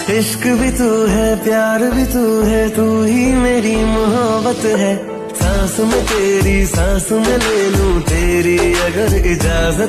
इश्क भी तू है, प्यार भी तू है, तू ही मेरी मोहब्बत है। सांस में तेरी सांस में ले लूं तेरी अगर इजाजत